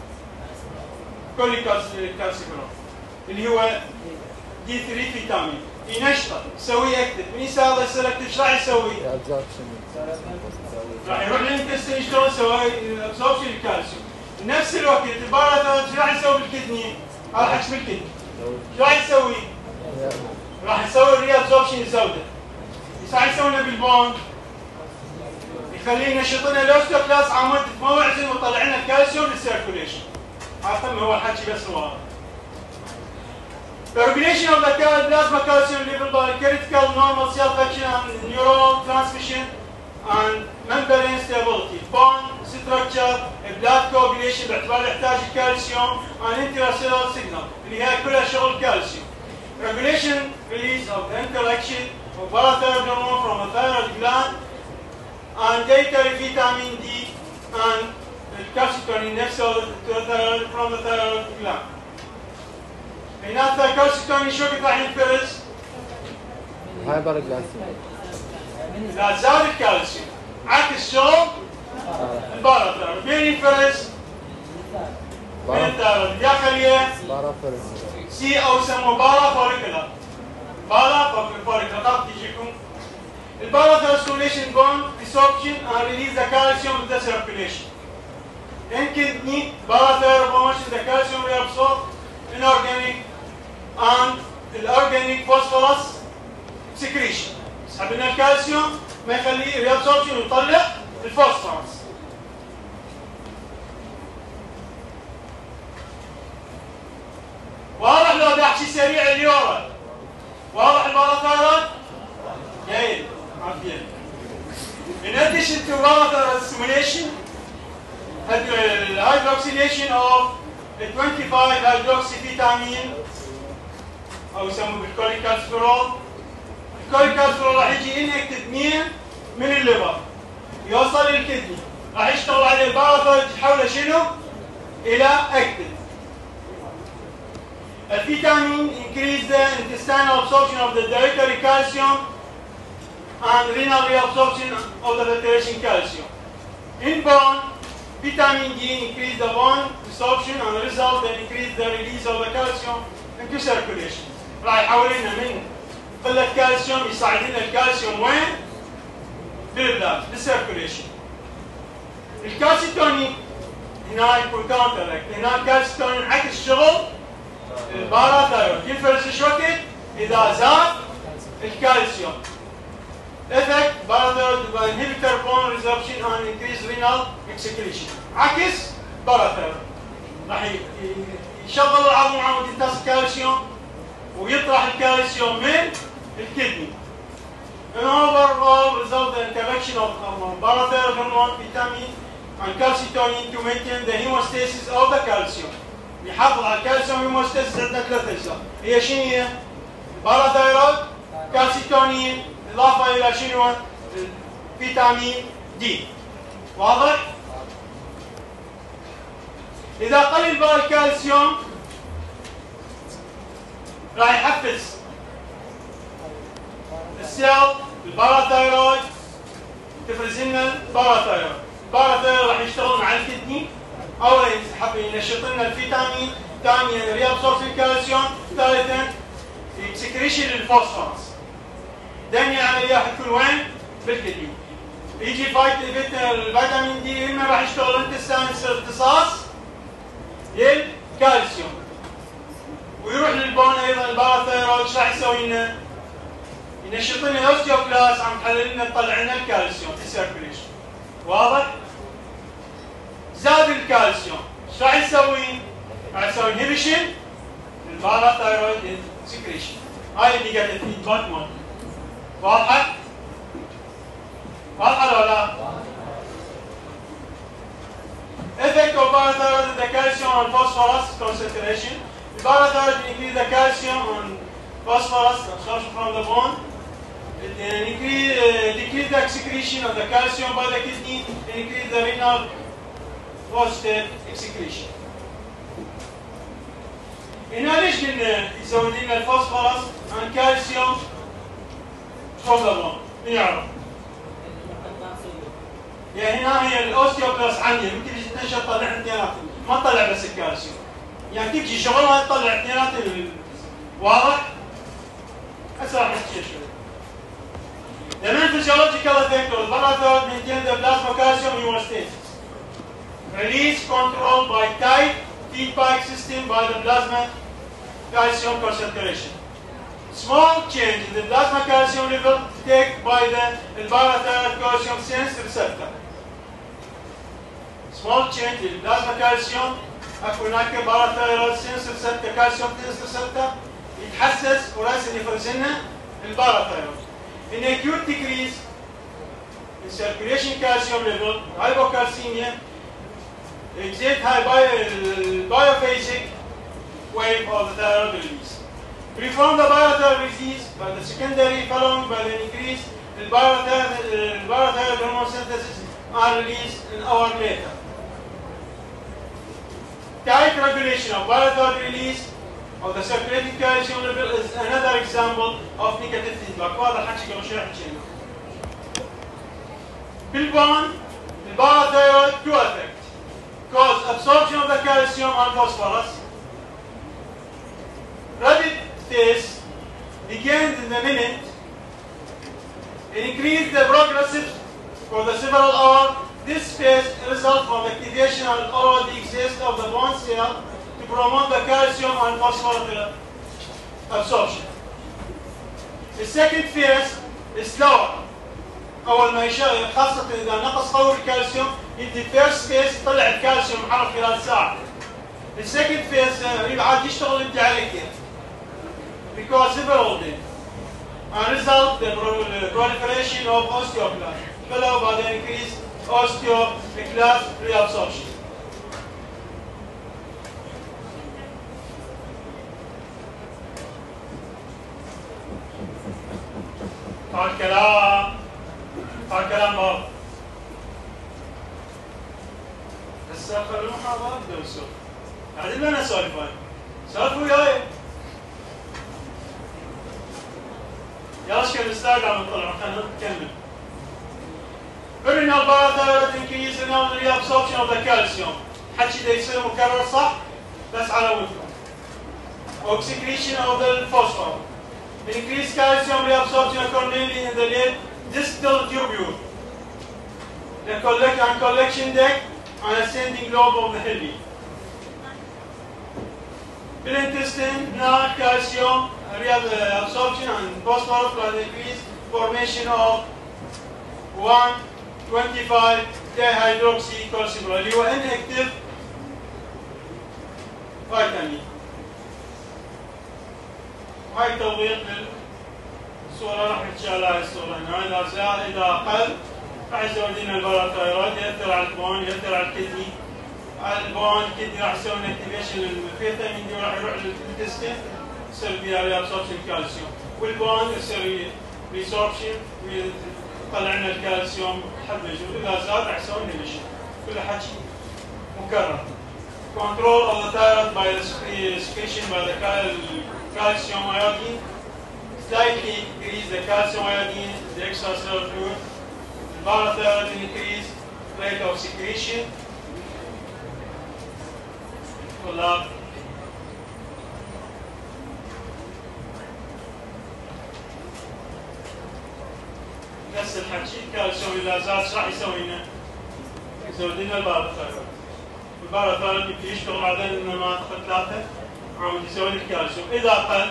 كوليكالسيفيرول اللي هو دي ثلاثة فيتامين ينشطه يسوي اكتف. من يصير هذا يصير اكتف ايش راح يسوي؟ راح يروح للانتستين شلون يسوي ابسوربشن الكالسيوم. بنفس الوقت الباراثايرويد ايش راح يسوي بالكدني؟ هذا حكي بالكدني. ايش راح يسوي؟ راح يسوي ري ابسوربشن الزوده. ايش راح يسوي لنا بالبون؟ يخليه ينشط لنا الاوستوكلاست عمود موعزن ويطلع لنا الكالسيوم للسيركوليشن. هذا هو الحكي بس هو هذا. The regulation of the plasma calcium level by critical normal cell function and neural transmission and membrane stability, bone structure, blood coagulation باعتبار يحتاج الكالسيوم and intracellular signal اللي هي كلها شغل الكالسيوم. Regulation release of the interaction of parathyroid hormone from the thyroid gland and dietary vitamin D and calcitonin نفسه from the thyroid gland. بيناتها الكالسيتونين شو قد راح ينفرز؟ هايبرغلايسيميا. إذا زاد الكالسيوم عكس شلون؟ الباراثايرويد مين ينفرز؟ من الثايرويد يا خليه سي او يسموه بارا فوريكولار. بارا فوريكولار طب تجيكم الباراثايرويد ستيميوليشن بون absorption and release the calcium in the circulation. In kidney, parathyroid promotion the calcium reabsorb inorganic and الorganic phosphorus secretion. يسحب لنا الكالسيوم ما يخليه reabsorption ويطلع الفوسفورس. واضح لو بدي احكي سريع اليورا؟ واضح الباراثايرويد؟ جيد عافية. In addition to parathyroid stimulation, hydroxylation of twenty-five hydroxyvitamin او يسموه بالكوليكالسيفيرول. الكوليكالسيفيرول راح يجي انكتد مين؟ من الليفر يوصل للكدني، راح يشتغل عليه الباراثايرويد يحوله شنو؟ الى اكتد. الفيتامين increase the intestinal absorption of the dietary calcium and renal reabsorption of the filtration calcium. In bone, vitamin D increase the bone absorption and result in increase the release of the calcium into circulation. راح يحول لنا من قلة كالسيوم يساعد لنا الكالسيوم وين؟ بالبلاد بالسيركوليشن. الكالسيتونين هنا يكون كاونتر اكت، هنا الكالسيتونين عكس شغل الباراثايرويد، ينفرز ايش وقت؟ اذا زاد الكالسيوم. افكت باراثايرويد انهبيتور بون ريزوربشن اند انكريز رينال اكسكريشن، عكس باراثايرويد راح يشغل العظم عمود يمتص الكالسيوم ويطرح الكالسيوم من الكدني. An overall result in interaction of hormone, parathyroid hormone, vitamin, and calcitonin to maintain the hemostasis of the calcium. يحافظ على الكالسيوم هيموستاسيس عندنا ثلاث أجزاء. هي شنو هي؟ باراثايرويد، كالسيتونين، إضافة إلى شنو؟ فيتامين دي. واضح؟ إذا قلل بقى الكالسيوم راح يحفز السيل الباراثايرويد تفرز لنا الباراثايرويد، الباراثايرويد راح يشتغل مع الكدني، اولا ينشط لنا الفيتامين، ثانيا ريابسوربشن الكالسيوم، ثالثا اكسكريشن للفوسفورس. دائما العمليه راح تكون وين؟ بالكدني. يجي الفيتامين دي اما راح يشتغل انت يصير امتصاص للكالسيوم ويروح للبون ايضا الباراثايرويد ايش راح يسوي لنا؟ ينشط لنا الاوستيوكلاست عم تحلل لنا تطلع لنا الكالسيوم في السيركوليشن. واضح؟ زاد الكالسيوم ايش راح يسوي؟ راح يسوي انهبيشن للباراثايرويد سكريشن. هاي اللي قاعده الفيدباك مالته. واضحه؟ واضحه ولا لا؟ Effect of parathyroid on the calcium and phosphorus concentration. The parathyroid increase the calcium and phosphorus absorption from the bone. It uh, increase, uh, decrease the excretion of the calcium by the kidney and increase the renal phosphate excretion. هنا ليش قلنا يزود لنا الفوسفورس and calcium from the bone؟ نعرف. يعني هنا هي الاوستيوكلاست عندي ممكن تجي تنشط تطلع اثنيناتهم، ما تطلع بس الكالسيوم. يعني تجي شغلها تطلع اثنيناتهم. واضح؟ هسه راح نحكي شوي. The main physiological effect of parathyroid maintain the plasma calcium hemostasis. Release controlled by tight feedback system by the plasma calcium concentration. Small change in the plasma calcium level detected by the parathyroid calcium sense receptor. Small change in plasma calcium اكو هناك parathyroid sense receptor calcium sense receptor يتحسس وراسا يفرز لنا الباراثايرويد. In acute decrease in circulation calcium level, hypocalcemia, exit high biophasic wave of the thyroid release. Perform the parathyroid release by the secondary following by the increase in parathyroid hormone synthesis are released an hour later. Tight regulation of parathyroid release of the circulating calcium level is another example of negative feedback. وهذا الحكي قبل شوي حكينا. بالبون الباراثايرويد two effect cause absorption of the calcium and phosphorus. Rapid phase begins in the minute and increase the progressive for the several hours. This phase results from activation and already exists of the bone cell to promote the calcium and phosphorus absorption. The second phase is slower. أول ما يشغل خاصة إذا نقص قوة الكالسيوم يدي first phase يطلع الكالسيوم محرك خلال ساعة. The second phase عاد يشتغل أنت عليه كيف. Because several days. And result the proliferation of osteoclast. Followed by the increased osteoclast reabsorption. هالكلام هالكلام مرض. هسه خلونا محاضرة نبدأ نسولف. قاعدين لنا نسولف هاي. سولفوا وياي. يلا ايش كان نستعجل عم نطلع خلينا نكمل. Renal parathyroid increase renal reabsorption of the calcium. حكي ده يصير مكرر صح؟ بس على ودكم. Excretion of the phosphorus. Increased calcium reabsorption occur mainly in the late distal tubule. the collect and collection deck and ascending lobe of the hilly. بالintestine هناك calcium reabsorption and phosphorus will increase formation of one twenty-five dihydroxycholesterol اللي هو inactive فيتامين. هاي توضيح للصورة راح نحكي على هاي الصورة هنا. إذا زاد إذا أقل راح يسوي لنا الباراثايرويد، يأثر على البون، يأثر على الكدني. على البون الكدني راح يسوي اكتيفيشن للفيتامين دي وراح يروح للانتستين يصير فيها ريابسوربشن كالسيوم، والبون يصير ريسوربشن ويطلع لنا الكالسيوم حد الجزء. إذا زاد راح يسوي انهبيشن. كل حكي مكرر. Control of the thyroid by the secretion by the calcium iodine. Slightly increase the calcium iodine, the extracellular fluid. The parathyroid increase rate of secretion. طلاب نفس الحكي الكالسيوم إذا زاد شو راح يسوي لنا؟ يسوي لنا الباراثايرويد. الباراثايرويد يبدي يشتغل بعدين المناطق الثلاثة عم يسوي لنا الكالسيوم. إذا قل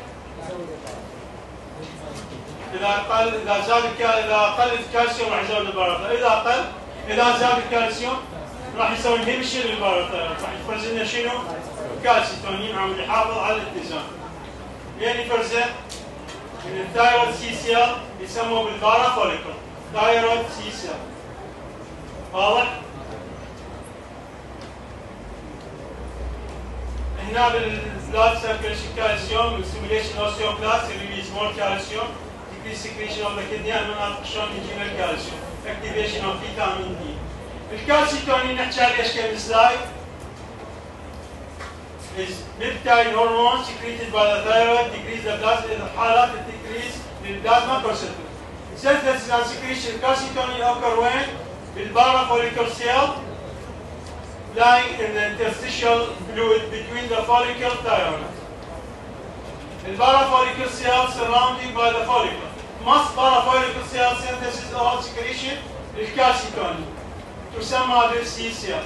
إذا قل إذا زاد إذا قل الكالسيوم راح يسوي لنا الباراثايرويد. إذا قل إذا زاد الكالسيوم راح يسوي انهبيشن للباراثايرويد، راح يفرز لنا شنو؟ كالسيتونين عم يحافظ على الاتزان. لين يفرزه من الثايرويد سي سيل يسموه بالبارافوليكل ثايرويد سي سيل. واضح؟ هنا بالبلاد سيركيليشن كالسيوم ستيميوليشن اوستيوكلاست ريليز مور كالسيوم decrease secretion of the kidney المناطق شلون يجينا الكالسيوم activation of فيتامين دي. الكالسيتونين نحكي عليه ايش كم سلايد is peptide hormone secreted by the thyroid decrease the plasma in the حالات decrease للبلازما كونسنتريشن. synthesis and secretion calcitonin occur when بالبارافوليكل cell lying in the interstitial fluid between the follicle thyroid. The parafollicle cell surrounding by the follicle. Most parafollicle cell synthesis or secretion is calcitonin. تسمى بالسي cell.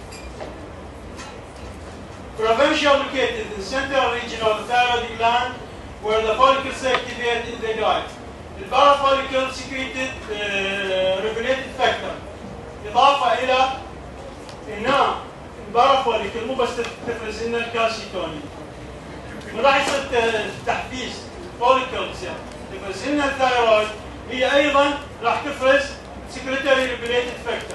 Provincial located in the central region of the thyroid gland where the follicles activate in the gland. The parafollicle secreted uh, regulated factor. إضافة إلى هنا البارافوليكل مو بس تفرز لنا الكالسيتونين. راح يصير تحفيز فوليكل سيل تفرز لنا الثايرويد، هي أيضا راح تفرز secretory regulated factor.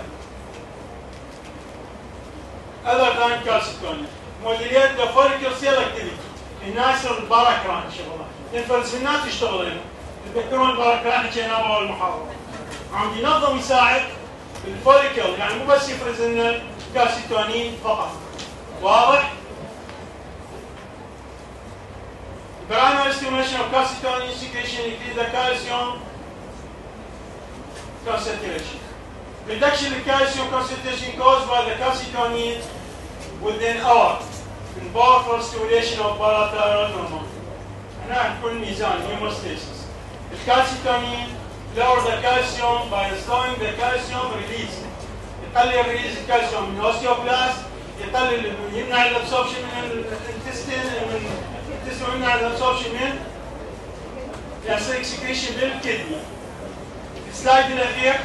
other than calcitonin. موديليات the follicle cell activity. هنا يصير الباراكران شغله. الفرزينات يشتغل هنا. تذكرون الباراكران حكينا بأول محاضرة. عم ينظم يساعد الفوليكل، يعني مو بس يفرز لنا الكالسيتونين فقط. واضح؟ Primary stimulation of calcitonin secretion increase the calcium concentration. Reduction in calcium concentration caused by the calcitonin within hour. In powerful stimulation of parathyroid hormone. هنا نكون ميزان hemostasis. The calcitonin lower the calcium by slowing the calcium release. يقلل ريليز الكالسيوم من الاوستيوبلاست، يقلل يمنع الابسوربشن من الانتستين من الانتستين يمنع الابسوربشن من يصير اكسكريشن بالكدني. السلايد الاخير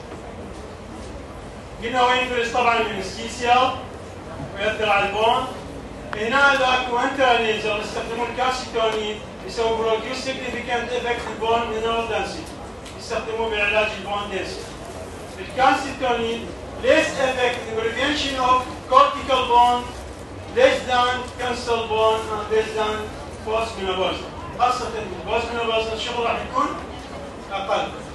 قلنا وين يفرز طبعا من السي سيل ويأثر على البون. هنا ذاك وانترانيزر يستخدمون الكالسيتونين يسوي بروديوس سيجنفيكانت افكت البون مينرال دنسيتي، يستخدموه بعلاج البون دنسيتي. الكالسيتونين less effective prevention of cortical bone, less than cancel bone, and less than post menopausal. خاصة البوست مenopausal الشغل راح يكون أقل.